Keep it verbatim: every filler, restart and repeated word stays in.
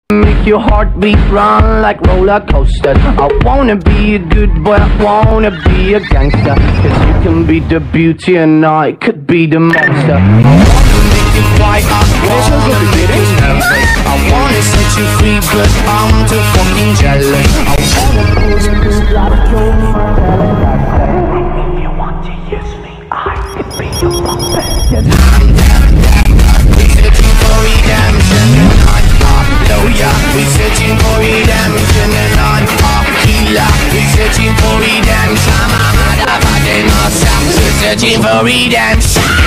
Make your heartbeat run like roller coasters. I wanna be a good boy, I wanna be a gangster. Cause you can be the beauty and I could be the monster. I wanna make you quiet, I wanna make you nervous. I wanna set you free but I'm too fucking jealous. I wanna put you just like your mother. If you want to use me, I could be your puppet. Damn, damn, damn, we're searching for redemption and I'm lawyer. We're searching for redemption and I'm a healer. We're searching for redemption. I'm a motherfucking awesome. We're searching for redemption.